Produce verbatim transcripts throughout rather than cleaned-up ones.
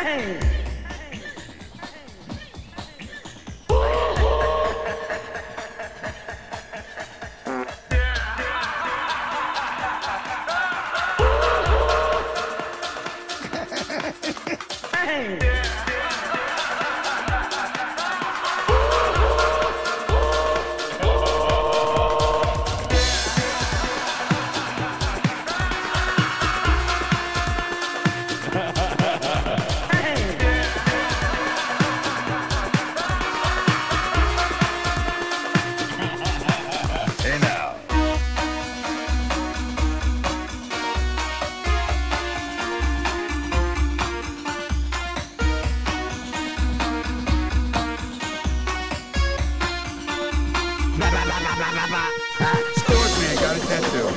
Scores me, I got a tattoo.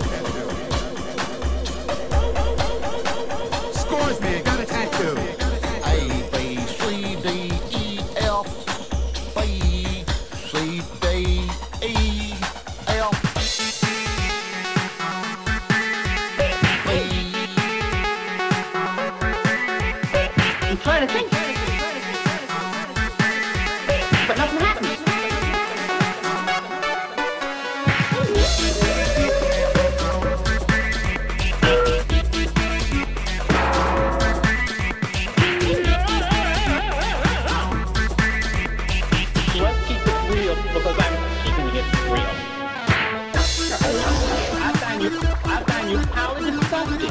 Scores me, I got a tattoo. A, B, C, D, E, F, B, C, D, E, F, B. I'm trying to think, but nothing happens. Let's keep it real because I'm keeping it real. I find you, I find you highly disgusting.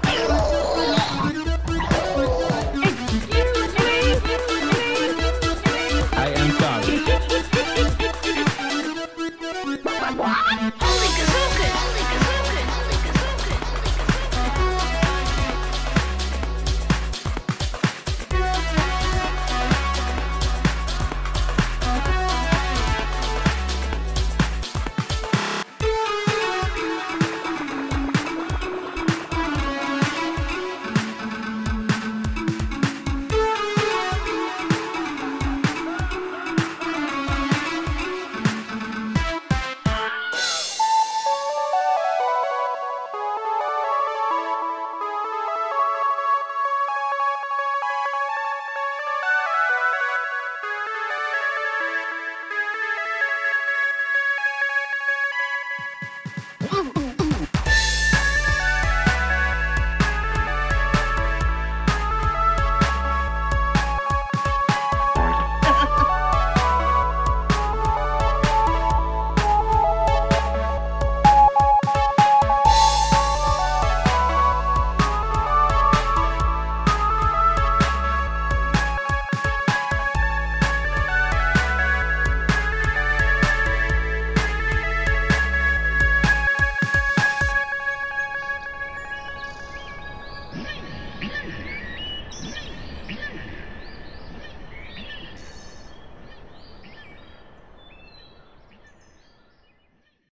I am sorry. Holy kazookas! Holy kazookas! Holy kazookas! Ooh.